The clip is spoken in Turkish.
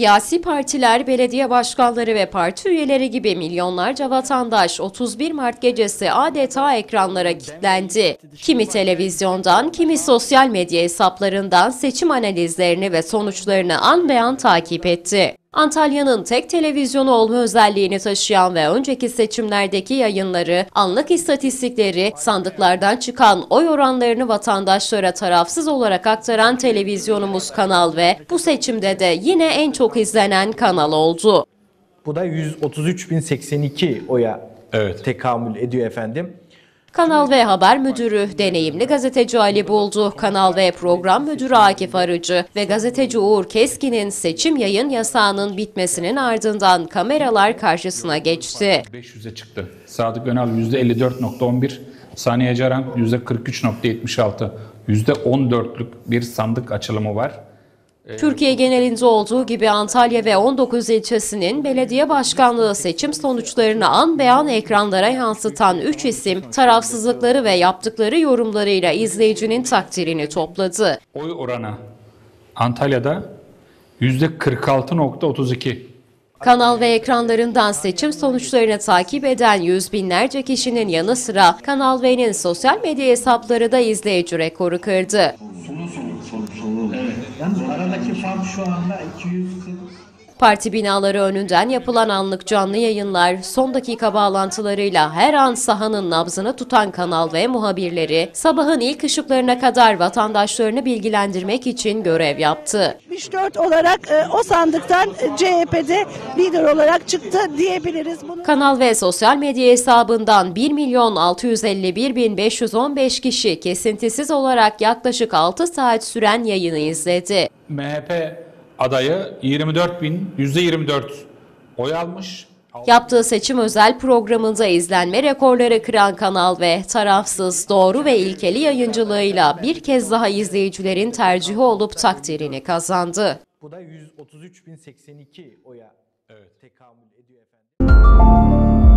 Siyasi partiler, belediye başkanları ve parti üyeleri gibi milyonlarca vatandaş 31 Mart gecesi adeta ekranlara kilitlendi. Kimi televizyondan, kimi sosyal medya hesaplarından seçim analizlerini ve sonuçlarını an be an takip etti. Antalya'nın tek televizyonu olma özelliğini taşıyan ve önceki seçimlerdeki yayınları, anlık istatistikleri, sandıklardan çıkan oy oranlarını vatandaşlara tarafsız olarak aktaran televizyonumuz Kanal V, bu seçimde de yine en çok izlenen kanal oldu. Bu da 133.082 oya tekamül ediyor efendim. Kanal V Haber Müdürü, deneyimli gazeteci Ali Buldu, Kanal V Program Müdürü Akif Arıcı ve gazeteci Uğur Keskin'in seçim yayın yasağının bitmesinin ardından kameralar karşısına geçti. 500'e çıktı. Sadık Önal %54.11, Saniye Caran %43.76, %14'lük bir sandık açılımı var. Türkiye genelinde olduğu gibi Antalya ve 19 ilçesinin belediye başkanlığı seçim sonuçlarını an be an ekranlara yansıtan 3 isim, tarafsızlıkları ve yaptıkları yorumlarıyla izleyicinin takdirini topladı. Oy oranı Antalya'da %46.32. Kanal ve ekranlarından seçim sonuçlarını takip eden yüz binlerce kişinin yanı sıra Kanal V'nin sosyal medya hesapları da izleyici rekoru kırdı. Evet. Yalnız aradaki fark şu anda 240. Parti binaları önünden yapılan anlık canlı yayınlar, son dakika bağlantılarıyla her an sahanın nabzını tutan Kanal V muhabirleri, sabahın ilk ışıklarına kadar vatandaşlarını bilgilendirmek için görev yaptı. 74 olarak o sandıktan CHP'de lider olarak çıktı diyebiliriz. Kanal V sosyal medya hesabından 1.651.515 kişi kesintisiz olarak yaklaşık 6 saat süren yayını izledi. MHP adayı %24 oy almış. Yaptığı seçim özel programında izlenme rekorları kıran Kanal V, tarafsız, doğru ve ilkeli yayıncılığıyla bir kez daha izleyicilerin tercihi olup takdirini kazandı. Bu da 133.082 oya tekamül ediyor efendim.